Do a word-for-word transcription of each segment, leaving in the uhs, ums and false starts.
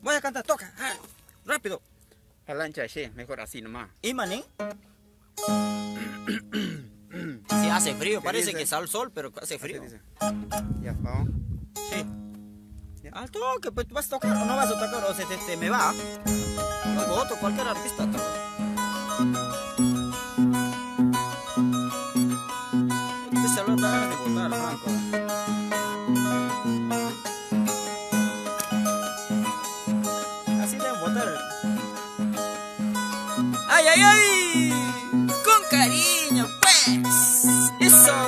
Voy a cantar, toca. Ah, rápido. La lancha, che, mejor así nomás. ¿Y maní? Si hace frío, parece dice? que sale el sol, pero hace frío. Dice. Ya, vamos. Sí. Ya. Al toque, pues tú vas a tocar o no vas a tocar, o se te, te me va. Yo voto cualquier artista. Este celular da ganas de votar, Franco. Así deben votar. ¡Ay, ay, ay! Con cariño, pues. Eso.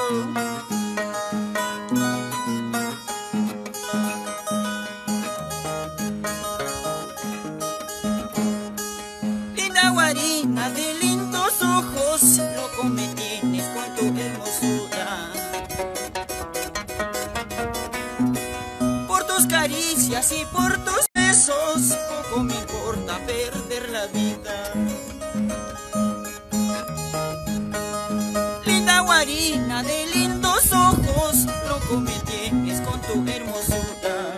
Linda guarina de lindos ojos, loco me tienes con tu hermosura. Por tus caricias y por tus besos, poco me importa perder la vida. Linda guarina de lindos ojos, loco me tienes con tu hermosura.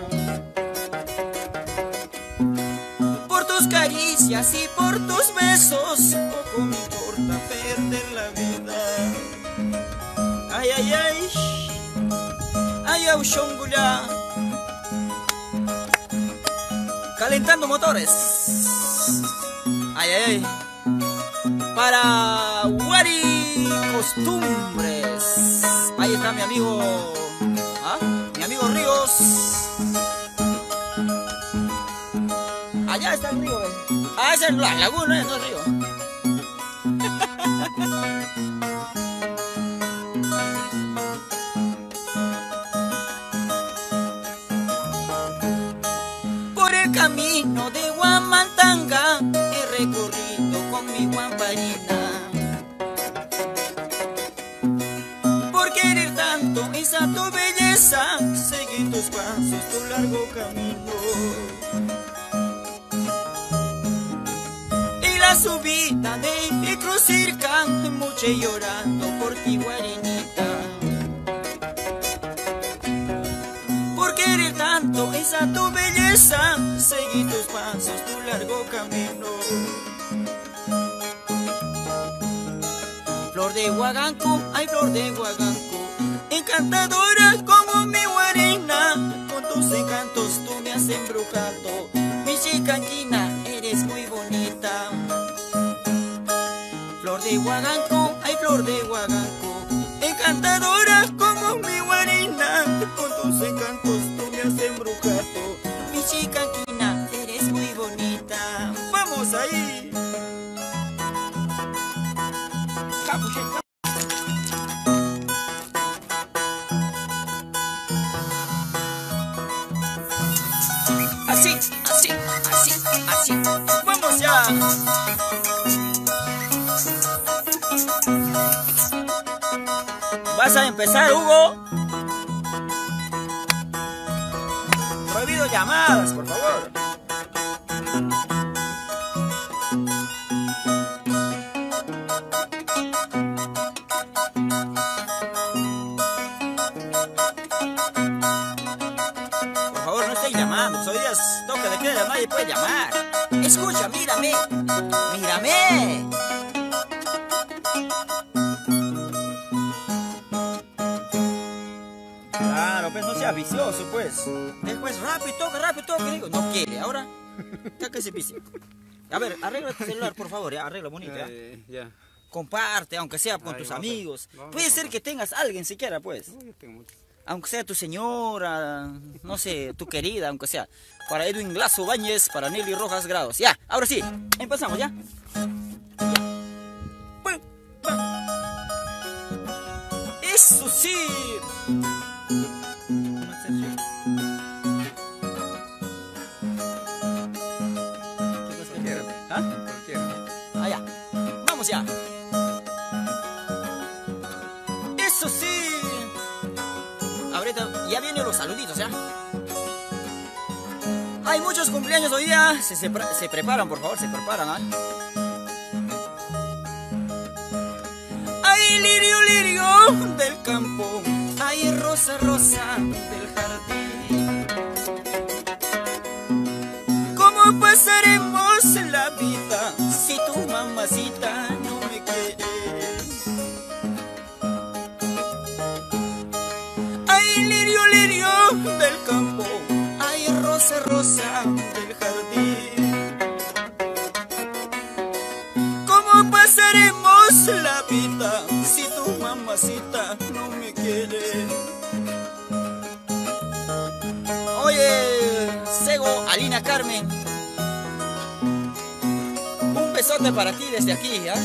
Por tus caricias y por tus besos, poco me importa perder la vida. Ay, ay, ay, ay, ay, shongula. Calentando motores. Ay, ay, ay. Para Wari Costumbres. Ahí está mi amigo. ¿Ah? Mi amigo Ríos. Allá está el río, ¿eh? Ah, esa es la laguna, no el río. Por el camino de Huamantanga he recorrido con mi guamparina. Por querer tanto esa tu belleza, seguí tus pasos, tu largo camino. Y la subida de Crucirca, mucho llorando por ti, guarinita. Por querer tanto esa tu belleza, seguí tus pasos, tu largo camino. Flor de Huaganco, ay flor de Huaganco, encantadora como mi guarina, con tus encantos tú me has embrujado. Mi chicanquina, eres muy bonita. Flor de Huaganco, ay flor de Huaganco, encantadora como mi guarina, con tus encantos tú me has embrujado. Mi chicanquina, eres muy bonita. ¡Vamos ahí! Así, así, así, así. ¡Vamos ya! ¿Vas a empezar, Hugo? Prohibido llamadas, por favor. Por favor, no estén llamando. Hoy día es toque de queda, nadie puede llamar. Escucha, mírame. Mírame. Claro, pues no seas vicioso, pues. Después rápido, toca, rápido, toca. Digo, no quiere, ahora. Ya que se vicio. A ver, arregla tu celular, por favor, ya, arregla bonito, ya. Eh, ya. Comparte, aunque sea con Ay, tus vamos a- amigos. vamos a Puede ser compartir. que tengas alguien siquiera, pues. No, yo tengo mucho. Aunque sea tu señora, no sé, tu querida, aunque sea. Para Edwin Lazo Báñez, para Nelly Rojas Grados. Ya, ahora sí, empezamos, ¿ya? Ya. Pum, pam. Eso sí. Cualquiera. ¿Ah? Cualquiera. Ah, ya. Vamos ya. Eso sí. Ahorita ya vienen los saluditos, ¿ya? Hay muchos cumpleaños hoy día. Se, se, pre- se preparan, por favor, se preparan, ¿ah? Ay, lirio, lirio del campo. Ay, rosa, rosa del jardín. pasaremos la vida si tu mamacita no me quiere? Ay, lirio, lirio del campo, ay, rosa, rosa del jardín. ¿Cómo pasaremos la vida si tu mamacita no me quiere? Oye, Sego, Alina Carmen, un besote para ti desde aquí, ¿ya?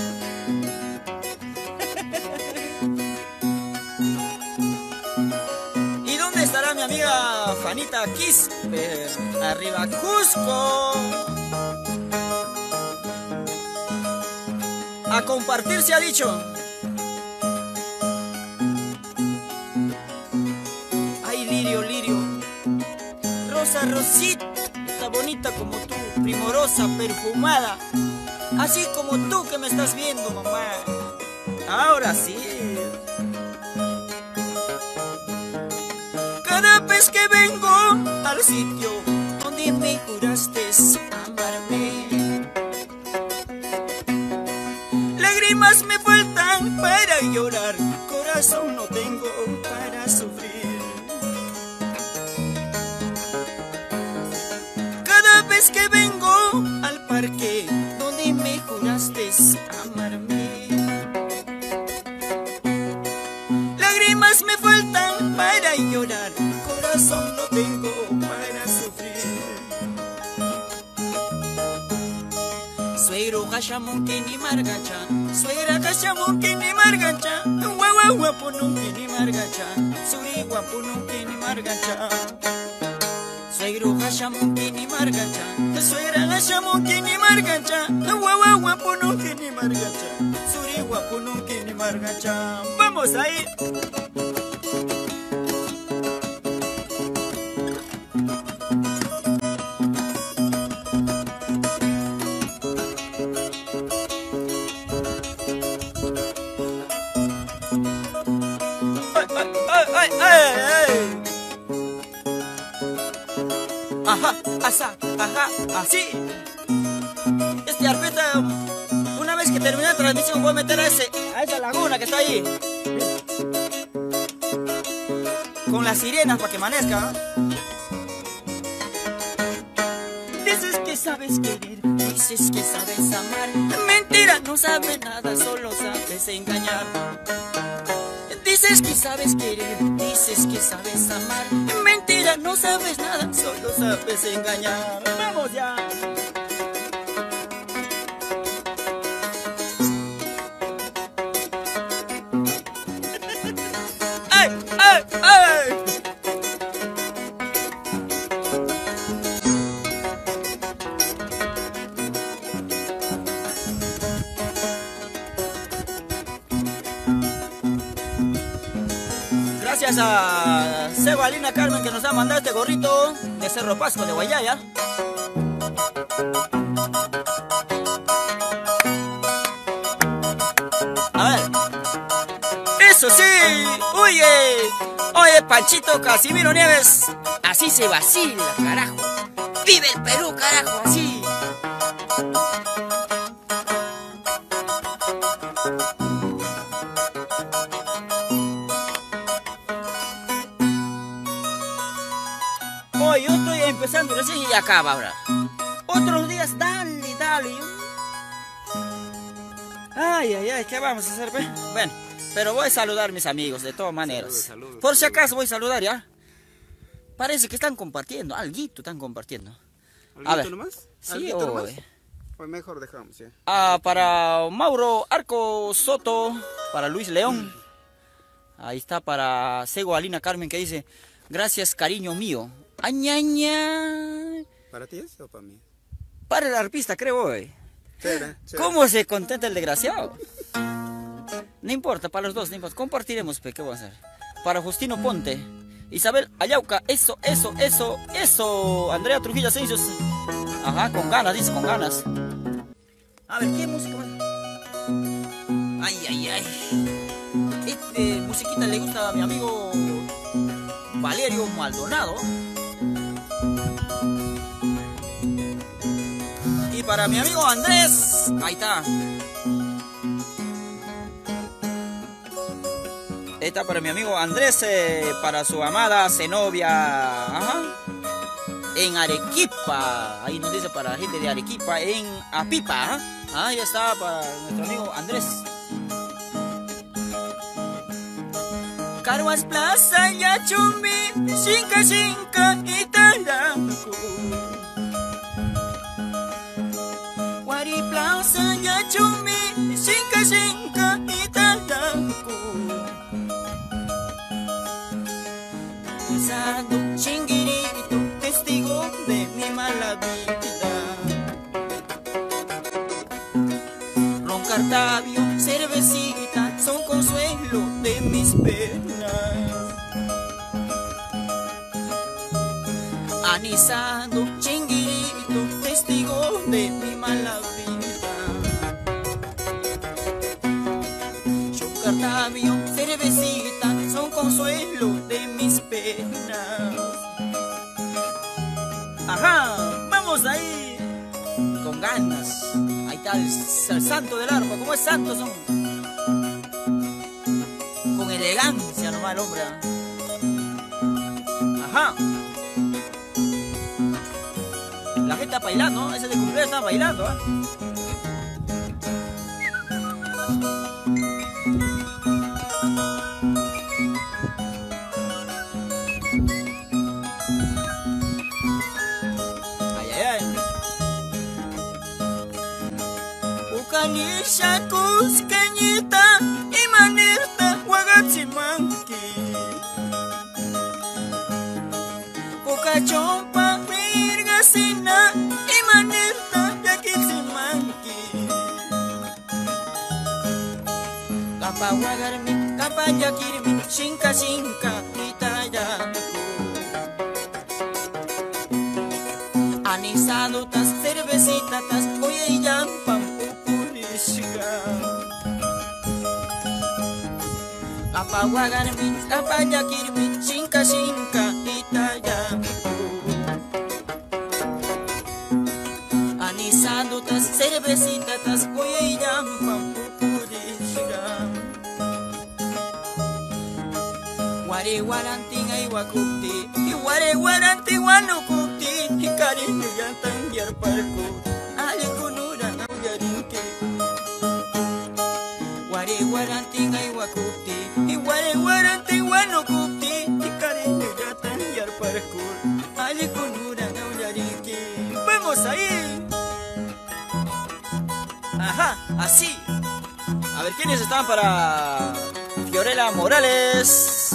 ¿Y dónde estará mi amiga Fanita Kiss? Eh, arriba Cusco. A compartir se ha dicho. Ay, lirio, lirio, rosa, rosita, bonita como tú, primorosa, perfumada, así como tú que me estás viendo, mamá. Ahora sí. Cada vez que vengo al sitio donde me juraste amarme, lágrimas me faltan para llorar, corazón no tengo para sufrir. Cada vez que vengo al parque donde me juraste amarme, lágrimas me faltan para llorar, corazón no tengo para sufrir. Suegro Hashamonkini Margacha, suegra Hashamonkini Margacha, guagua guapununkini Margacha, suri guapununkini Margacha. Suegro Hashamonkini Margacha, suegra Hashamonkini Margacha, guagua guapununkini Margacha, suri guapununkini Margacha. Vamos ahí. Ay, ay, ay. Ajá, asá, ajá, así. Este arpeta, una vez que termine la transmisión voy a meter a, ese, a esa laguna que está ahí con las sirenas para que amanezca. Dices que sabes querer, dices que sabes amar, mentira, no sabes nada, solo sabes engañar. Dices que sabes querer, dices que sabes amar, mentira, no sabes nada, solo sabes engañar. ¡Vamos ya! ¡Ay, ay, ay! Gracias a Sego Alina Carmen que nos ha mandado este gorrito de Cerro Pasco de Guayaya. A ver. ¡Eso sí! ¡Oye! Oye, Panchito Casimiro Nieves. Así se vacila, carajo. ¡Vive el Perú, carajo! Así. Hoy yo estoy empezando recién y acaba ahora. Otros días, dale, dale. Ay, ay, ay, ¿qué vamos a hacer? Bueno, pero voy a saludar a mis amigos de todas maneras. Saludos, saludos, Por si acaso voy a saludar ya. Parece que están compartiendo, alguito están compartiendo. ¿Alguito nomás? Sí, ¿Alguito nomás? Oye. Pues mejor dejamos, ya. Ah, para Mauro Arco Soto, para Luis León. Ahí está para Sego Alina Carmen que dice, gracias cariño mío. Añaña. ¿Para ti es o para mí? Para el arpista, creo hoy. Chévere, chévere. ¿Cómo se contenta el desgraciado? No importa, para los dos, no importa. Compartiremos, ¿qué vamos a hacer? Para Justino Ponte, Isabel Ayauca, eso, eso, eso, eso. Andrea Trujillo Ascensios. Ajá, con ganas, dice, con ganas. A ver, ¿qué música más? Ay, ay, ay. Este musiquita le gusta a mi amigo Valerio Maldonado. para mi amigo Andrés. Ahí está. Esta para mi amigo Andrés, eh, para su amada Zenobia. Ajá. En Arequipa. Ahí nos dice para la gente de Arequipa. En Apipa. ¿Ah? Ahí está para nuestro amigo Andrés. Carwas Plaza, Yachumi, Xinca, Xinca, Itaranco. Wari Plaza, Yachumi, Xinca, Xinca, Itaranco. Usando chinguirito, testigo de mi mala vida. Ron Cartavio, cervecita, son consuelo de mis penas. Anisando, chinguirito, testigo de mi mala vida. Ron Cartavio, cervecita, son consuelo de mis penas. Ajá, vamos ahí con ganas. Ahí está el, el santo del arpa. ¿Cómo es santo? Son con elegancia nomás el hombre. Ajá. La gente está bailando, ese de cumpleaños está bailando, ¿eh? Ukanisha Cusqueñita y Manirta Huagachimanqui. Pocachompa Mirgasina y Manirta Yaquichimanqui. Capa Huagarmi, Capa Yaquirmi, Xinca Xinca Itayacu. Anisado tas cervecita tas oye y yampam pupurishga. Apa wagarmi, apa yakirmi, Xinca Xinca Itayacu. Anisado tas cervecita tas oye y yampam pupurishga. Ware waranting ay wakukti, y ware waranti wanukukti. Y cariño ya tan yar parco, ali kunura na yarinke. Ware waranti ay wakuti, y ware waranti wanukukti. Y cariño ya tan yar parco, ali kunura na yarinke. Vamos ahí. Ajá, así. A ver quiénes están para Fiorella Morales.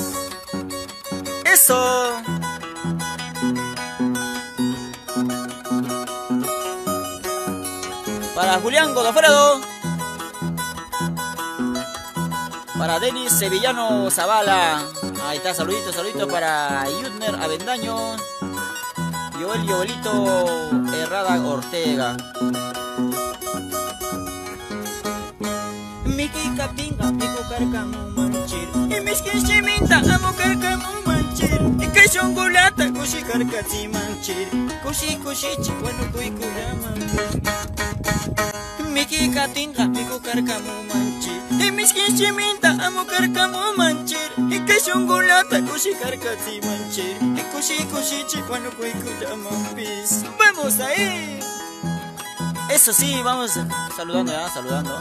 Eso. Para Julián Godofredo. Para Denis Sevillano Zavala. Ahí está, saluditos, saluditos para Yudner Avendaño. Joel Joelito Herrada Ortega. Miki Kapinga, Miku Karkamu Manchir. Y Miskin Shiminta, Amo Karkamu Manchir. Y Kashongulata, Kushi Karkatsi Manchir. Kushi Kushi Chihuano Kuikuraman. Miki Katinga, Miku Karkamu Manchir. Y Miskin Shiminta, Amo Karkamu Manchir. Y Kashongulata, Kushi Karkatsi Manchir. Y Kushi Kushi Chihuano Kuikuraman. Vamos ahí. Eso sí, vamos saludando ya, saludando.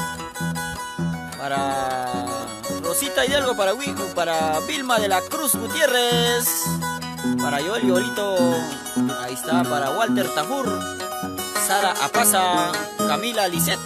Para Rosita Hidalgo, para Wiku, para Vilma de la Cruz Gutiérrez, para Joel Yolito, ahí está, para Walter Tajur, Sara Apaza, Camila Lisset,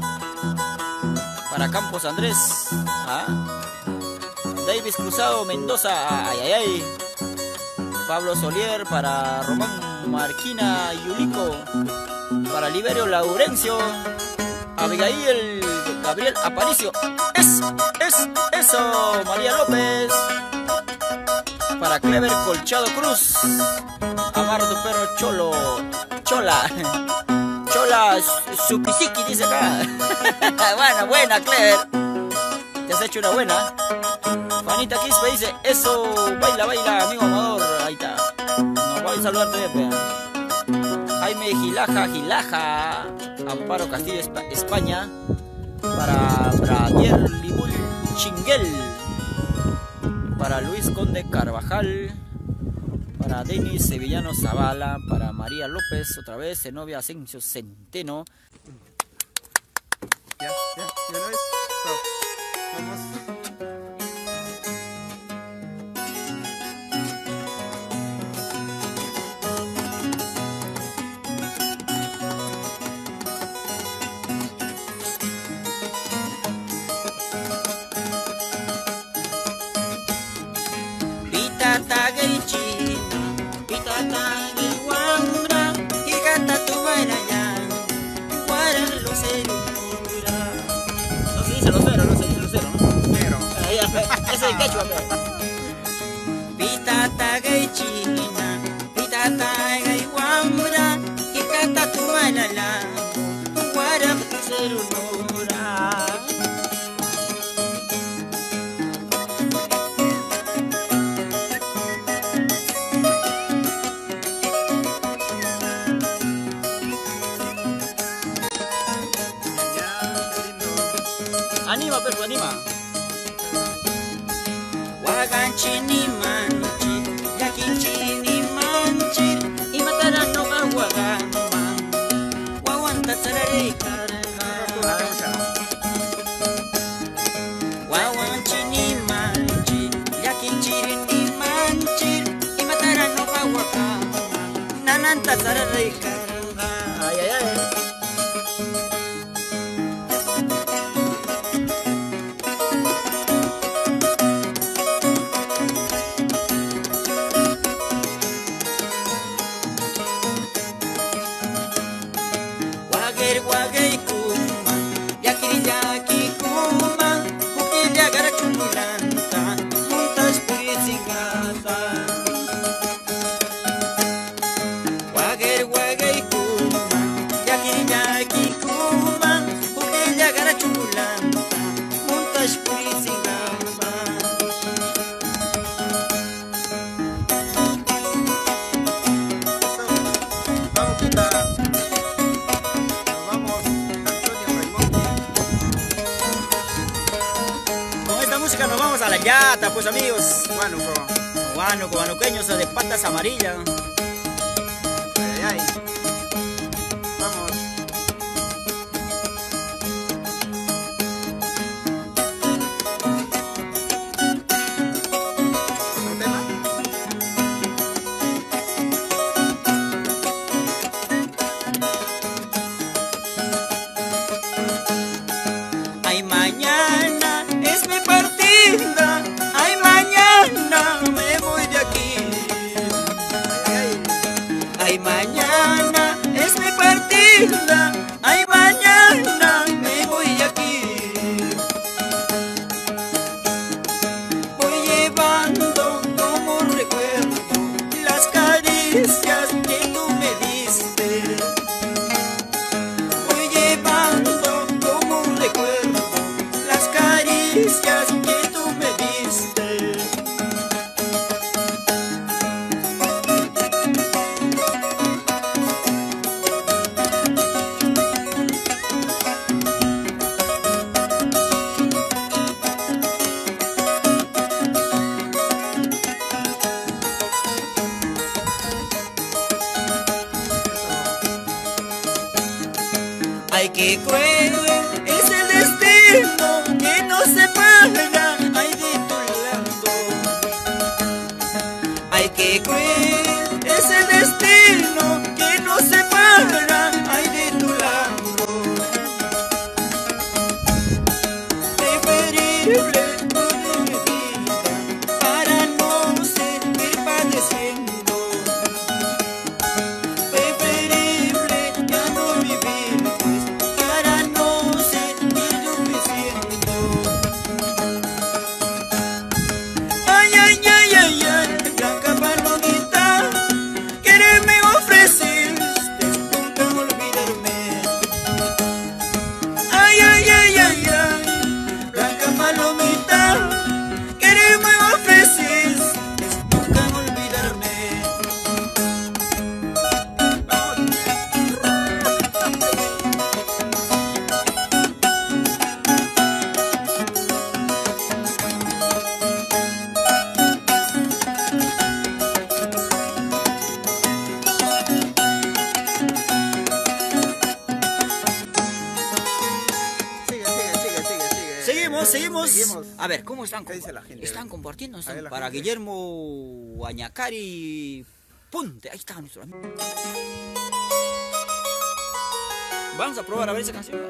para Campos Andrés, ¿ah? Davis Cruzado Mendoza, ay, ay, ay. Pablo Solier, para Román Marquina Yulico, para Liberio Laurencio, Abigail Gabriel Aparicio, es, es, eso, María López, para Clever Colchado Cruz, Amar tu perro Cholo, Chola, Chola Supisiki dice acá. Bueno, buena Clever, te has hecho una buena. Fanita Quispe dice, eso, baila, baila, amigo Amador, ahí está. Nos voy a saludar todavía, pues. Jaime M Gilaja, Gilaja, Amparo Castillo, España, para Bradier Libul Chinguel, para Luis Conde Carvajal, para Denis Sevillano Zavala, para María López, otra vez, Zenobia Asensio Centeno. Ya, ya, ya no es. So, vamos. Pitata gay china, pitata gay guambra, y gata tu bailaya, guara lo cerura. No se dice lucero, no se dice lucero, ¿no? Cero. Ahí, ese es quechua, Pitata gay china, pitata gay guambra, y gata tu bailaya, guara lo cerura. Anima, perro, anima. Waganchini manchi, yakinchini manchi, y matarán no a Wagama. Wawanta sarare karga. Wawanchini manchi, yakinchini manchi, y matarán no a Wagama. Nananta sarare karga. Ay, ay, ay. Wagay kuma, yakiri yaki kuma, bukilya gara chumulanta, muntas purizingata. Wagay wagay kuma, yakiri yaki kuma, bukilya gara chumulanta, muntas purizingata. Vamos, Pita. Vamos, Antonio Raimondi. Con esta música nos vamos a la yata, pues amigos. Huánuco. Guanuco, guanuqueños de patas amarillas. Ay, ay, ay. Vamos. ¿Otro tema? Ay, mañana es mi partida, ay, mañana me voy de aquí. Ay, Ay, mañana es mi partida, ay, mañana me voy de aquí. Voy llevando como recuerdo las caricias que tú me diste. Voy llevando como recuerdo las caricias que tú me diste. Ay, qué cruel es el destino que nos separa, ay, de tu lado. Ay, qué cruel es el destino que nos separa, ay, de tu lado. Preferible poner mi vida para no seguir padeciendo. Preferible ya no vivir, pues, para no seguimos. Seguimos. A ver, ¿cómo están? ¿Qué dice la gente? Están compartiendo. A Están ver, la para gente. Guillermo Guañacari Punte. Ahí está nuestro amigo. Vamos a probar a ver esa canción.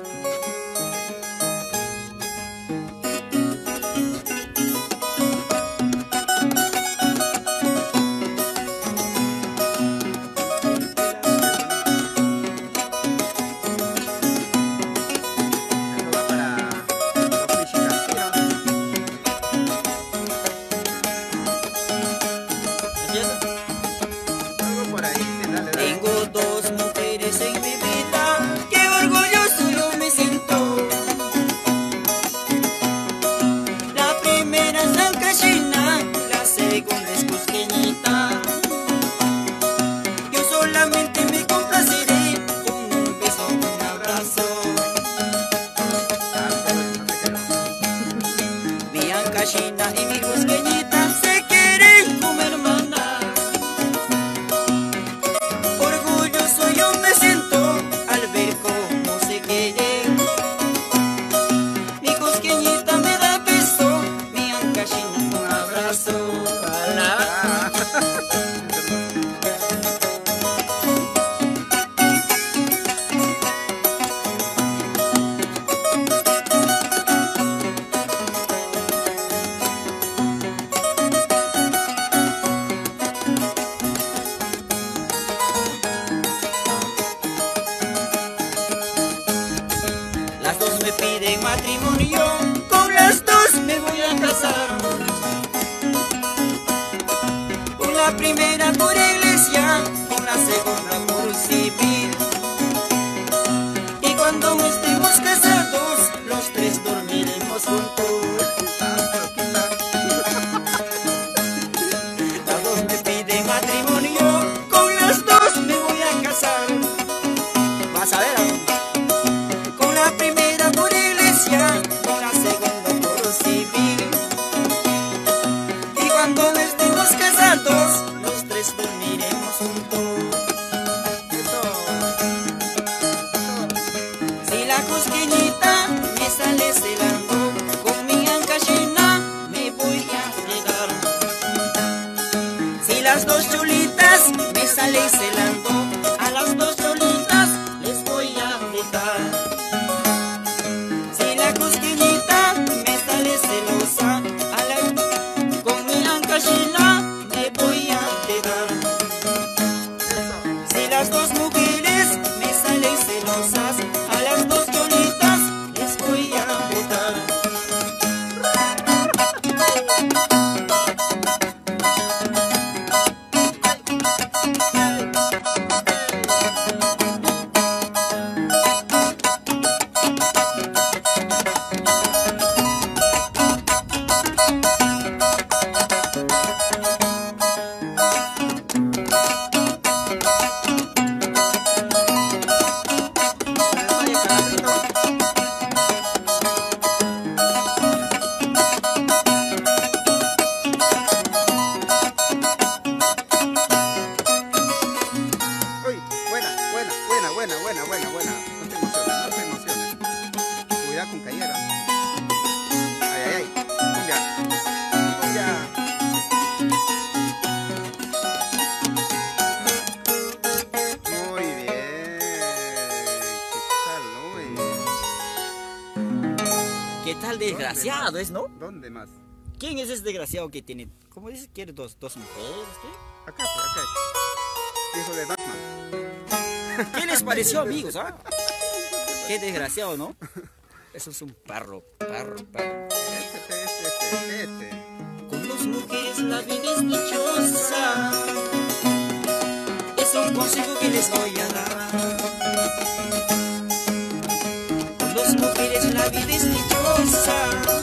Esto va para los pichicasteros. ¿Empieza? Algo por ahí, sí, dale, dale. Tengo dos mujeres en mi vida, qué orgulloso yo me siento. La primera es Blanca China, la segunda es Cusqueñita. Yo solamente me complaceré con un beso, un abrazo. Ah, todo eso, no te creo. Mi Blanca China y mi Cusqueñita se quieren como hermanas. Orgulloso yo me siento al ver cómo se quieren. Mi Cusqueñita me da beso, mi Blanca China un abrazo. Ah. Las dos me piden matrimonio, con las dos me voy a casar. Con la primera por iglesia, con la segunda por civil. Y cuando estemos casados, los tres dormiremos juntos. Las dos me piden matrimonio, con las dos me voy a casar. Vas a ver, ¿ah? Con la primera por iglesia, con la segunda por civil. Y cuando estemos casados, los tres dormiremos juntos. Eso. Si la Cusqueñita me sale celando, con mi Blanca China me voy a quedar. Si las dos chulitas me salen celando, a las dos chulitas les voy a dejar. Si la Cusqueñita me sale celosa, a la, con mi Blanca China me voy a quedar. Si las dos mujeres me salen celosas, a las dos cholitas les voy a botar. Oye, calabrito. Uy, buena, buena, buena, buena, buena, buena, buena. No te emociones, no te emociones. Cuidado con cayera. Ay, ay, ay. Cumbia. Cumbia. Muy bien. ¿Qué tal, no? Eh, ¿Qué tal desgraciado es, no? ¿Dónde más? ¿Quién es ese desgraciado que tiene, cómo dices, quiere dos, dos mujeres? ¿Qué? Acá, por acá. Hijo de Batman. ¿Qué les pareció, amigos? Ah? Qué desgraciado, ¿no? Eso es un perro, perro, perro. Este, este, este, este. Con dos mujeres la vida es dichosa, es un consejo que les voy a dar. Con dos mujeres la vida es dichosa,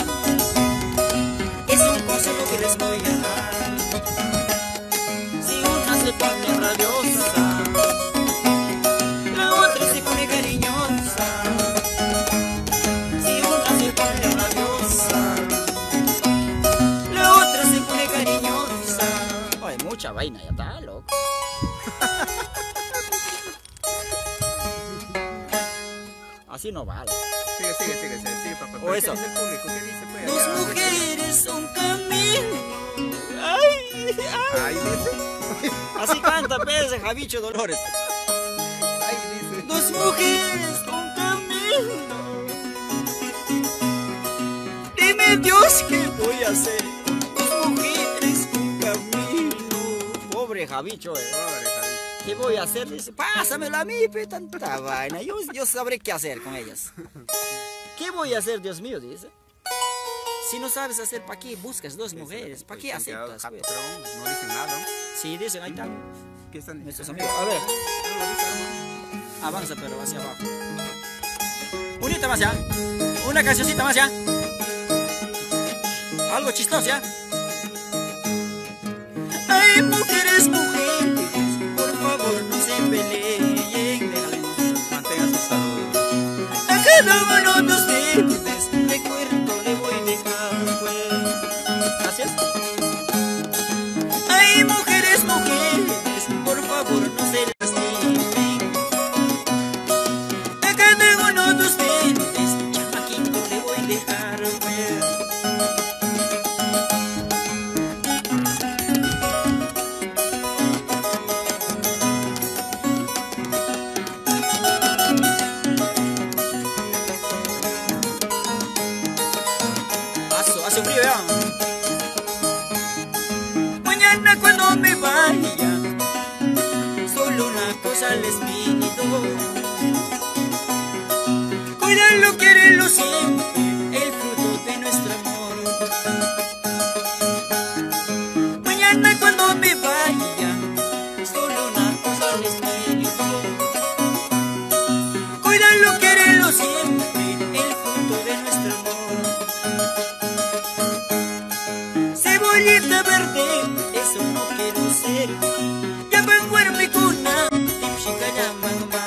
es un consejo que les voy a dar. Si una se pone rabiosa, la otra se pone cariñosa. Si una se pone rabiosa, la otra se pone cariñosa. Ay, mucha vaina, ya está, loco. Así no vale. Sigue, sigue, sigue, sigue, sigue, papá. O ¿Pero eso. ¿Qué dice el público? ¿Qué dice, pues? Dos Ya, mujeres, un camino. Ay, ay. Ahí dice. Así canta, pues, Javicho Dolores. Ahí dice. Dos mujeres, un camino. Dime Dios, ¿qué voy a hacer? Dos mujeres, un camino. Pobre Javicho, eh. Pobre, Javi. ¿Qué voy a hacer? Dice, pásamelo a mí, pe, tanta vaina. Yo, yo sabré qué hacer con ellas. ¿Qué voy a hacer, Dios mío? Dice. Si no sabes hacer, ¿para qué buscas dos mujeres? ¿Para qué Están quedados aceptas? Pues? patrón, no dicen nada, ¿no? Sí, dicen, ahí están ¿Qué están nuestros diciendo? amigos. A ver, No lo dicen, avanza, pero hacia abajo. Unita más ya. Una cancioncita más ya. Algo chistoso ya. Ay, mujeres, mujeres, por favor no se peleen. Déjale, mantenga su salud. A cada uno de ustedes recuerdo le voy a dejar, pues. Gracias. Ay, mujeres, mujeres, por favor no se lastimen. A cada uno de ustedes, chamaquito le voy a dejar, pues. Hace, hace frío ya. Mañana cuando me vaya, solo una cosa les pido. Cuídalo, quererlo siempre, el fruto de nuestro amor. Mañana cuando me vaya, solo una cosa les pido. Cuídalo, quererlo siempre, el fruto de nuestro amor. Cebollita verde, eso no quiero ser. Ya van mi cuna, tipshika mamá.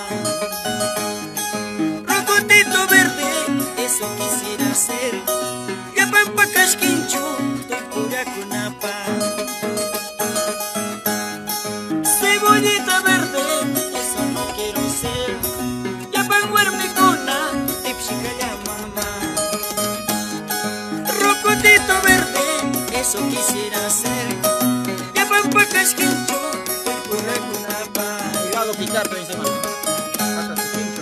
Rocotito verde, eso quisiera ser. Ya van pa casquincho, estoy pura kunapa. Cebollita verde, eso no quiero ser. Ya van mi cuna, tipshika mamá. Rocotito verde, eso quisiera ser. Ya van pa casquincho, estoy pura kunapa. Cuidado, quitar, pero encima. Hasta su quinto.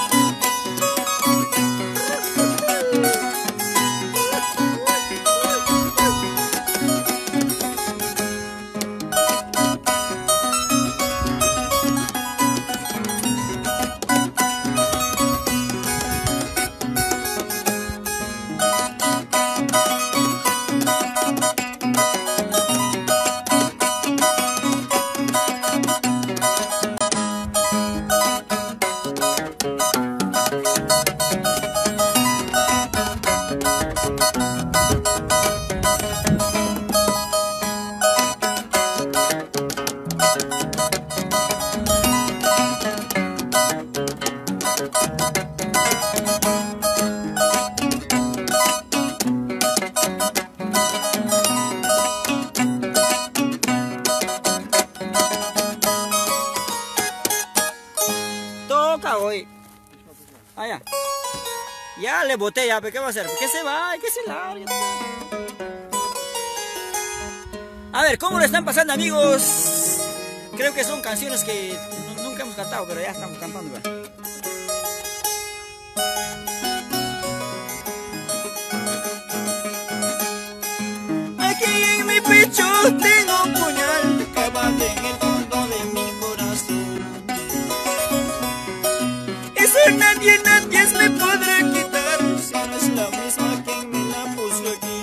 Toca hoy. Ah, ya. Ya le boté ya, pero ¿qué va a hacer? ¿Qué se va? ¿Qué se larga? A ver, ¿cómo lo están pasando, amigos? Creo que son canciones que nu- nunca hemos cantado, pero ya estamos cantando. ¿Verdad? Aquí en mi pecho tengo un puñal clavado en el fondo de mi corazón. Eso nadie, nadie me podrá quitar, si no es la misma quien me la puso aquí.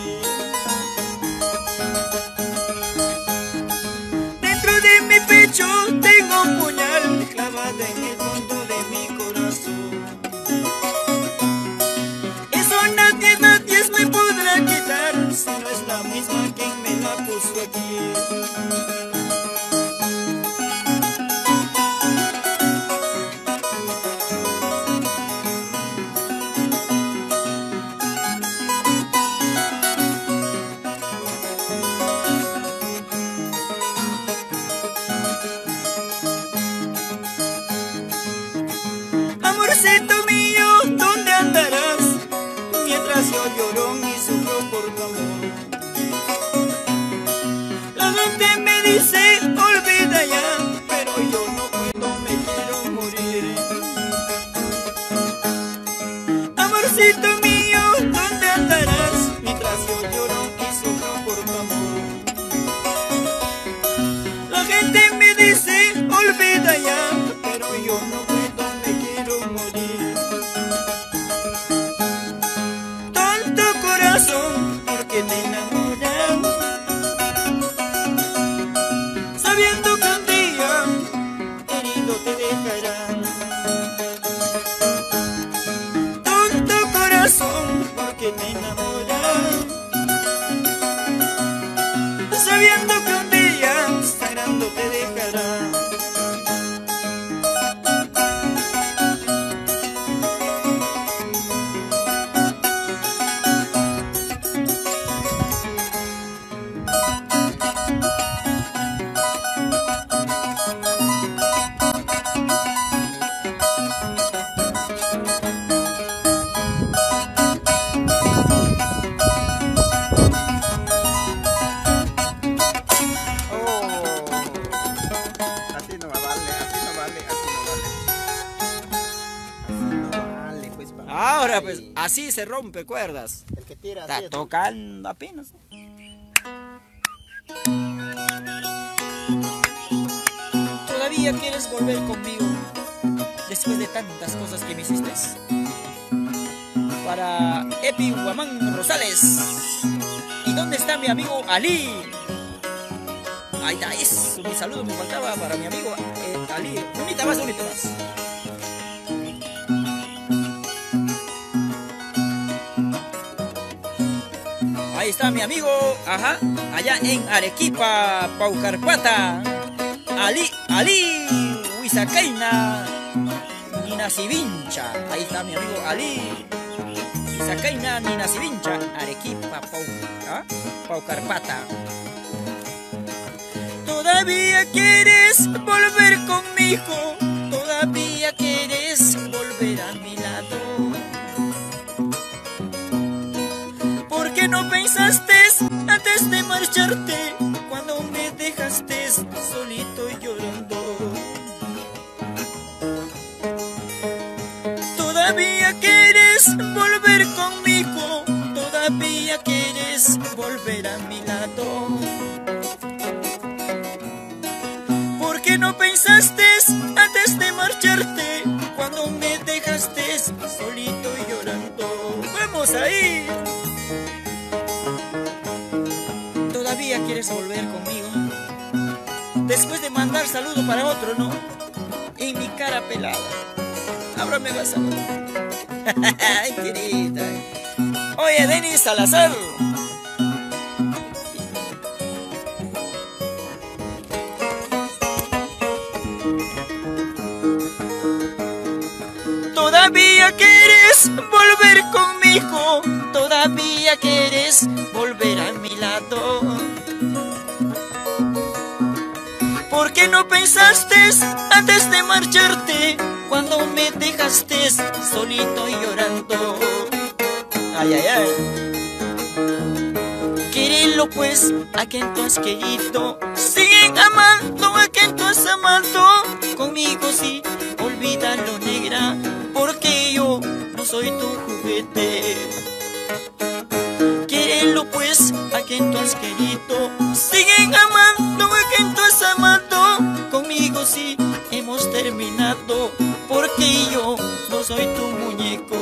Dentro de mi pecho tengo un puñal clavado en el fondo de mi corazón. Eso nadie, nadie me podrá quitar, si no es la misma quien me la puso aquí. Amorcito mío, ¿dónde andarás? mientras yo lloro y sufro por tu amor. La gente me dice olvida ya, pero yo no puedo, me quiero morir. Amorcito mío, ¿dónde andarás? Mientras yo lloro y sufro por tu amor. La gente me dice olvida ya, pero yo no puedo, me quiero morir. Tonto corazón, ¿por qué te enamoras? Sabiendo que un día herido te dejarán. Tonto corazón, ¿por qué te enamoras? Sabiendo que un día sangrando te dejarán. Así no vale, así no vale, así no vale. Así no vale, pues, papi. Ahora pues, así se rompe cuerdas. El que tira así Está es- tocando apenas. ¿Todavía quieres volver conmigo? Después de tantas cosas que me hiciste. Para Epi Guamán Rosales. ¿Y dónde está mi amigo Ali? Ahí está, eso, mi saludo me faltaba para mi amigo eh, Ali. Unita más, unita más. Ahí está mi amigo, ajá, allá en Arequipa, Paucarpata. Ali, Ali, Huizacaina, Ninasivincha. Ahí está mi amigo Ali. Huizacaina, Ninasivincha, Arequipa, Pau, ¿ah? Paucarpata. Todavía quieres volver conmigo, todavía quieres volver a mi lado. ¿Por qué no pensaste antes de marcharte, cuando me dejaste solito y llorando? Todavía quieres volver conmigo, todavía quieres volver a mi lado. ¿Por qué no pensaste antes de marcharte, cuando me dejaste solito y llorando? ¡Vamos ahí! ¿Todavía quieres volver conmigo? Después de mandar saludo para otro, ¿no? En mi cara pelada. Ahora me vas a ver. Ay, querida. Oye, Denis Salazar. Todavía quieres volver conmigo, todavía quieres volver a mi lado. ¿Por qué no pensaste antes de marcharte, cuando me dejaste solito y llorando? Ay, ay, ay. Querelo pues a quien tú has querido, siguen amando a quien tú has amado. Conmigo sí, olvídalo, negra, porque yo no soy tu juguete. Querelo pues a quien tú has querido, siguen amando a quien tú has amado. Conmigo sí hemos terminado, porque yo no soy tu muñeco.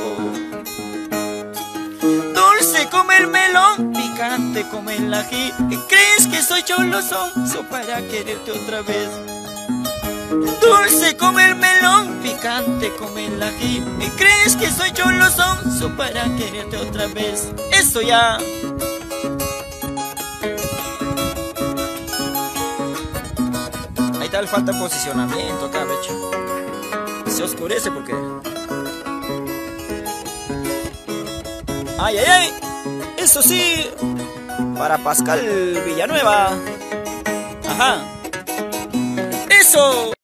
Dulce como el melón, picante como el ají. ¿Crees que soy cholosonzo para quererte otra vez? Dulce como el melón, picante como el ají. ¿Crees que soy cholosonzo para quererte otra vez? Eso ya. Ahí tal falta posicionamiento acá, becho. Se oscurece porque... ¡Ay, ay, ay! Eso sí, para Pascal Villanueva. Ajá. ¡Eso!